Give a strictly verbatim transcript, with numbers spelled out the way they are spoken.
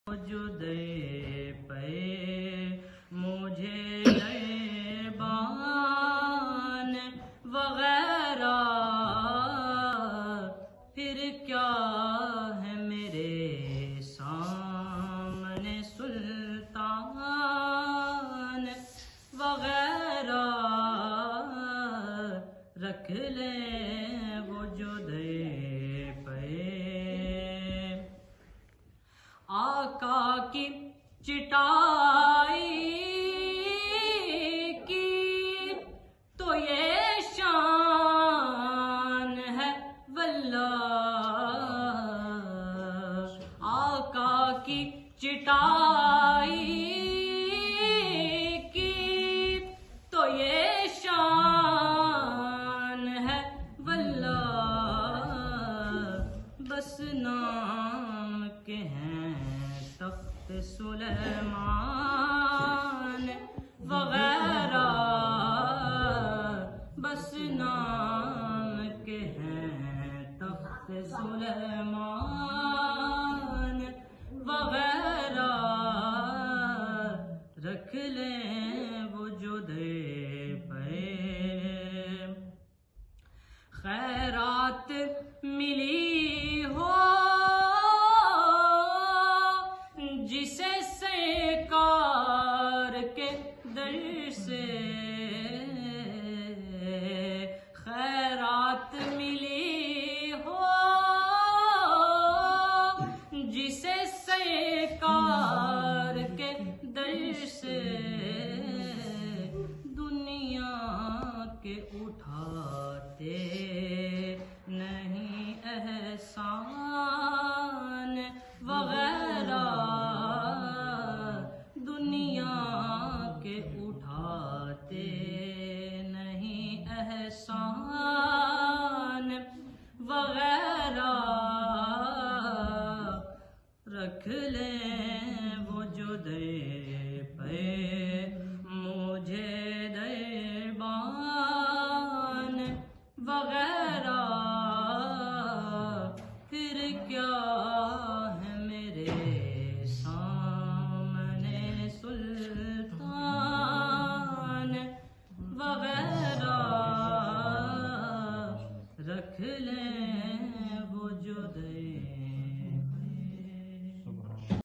جو دے پے مجھے دربان وغیرہ پھر کیا ہے میرے سامنے سلطان وغیرہ رکھ لیں وہ جو دے پے آقا کی چٹائی کی تو یہ شان ہے واللہ آقا کی چٹائی کی تو یہ شان ہے واللہ بس نام کے ہیں تخت سلیمان وغیرہ بس نام کے ہیں تخت سلیمان وغیرہ رکھ لیں وہ جو دے پے خیرات ملی ہو جسے سرکار کے در سے خیرات ملی ہو جسے سرکار کے در سے دنیا کے اٹھاتے نہیں احسان وغیرہ دنیا کے اٹھاتے نہیں احسان وغیرہ رکھ لیں وہ جو دے پے مجھے دربان وغیرہ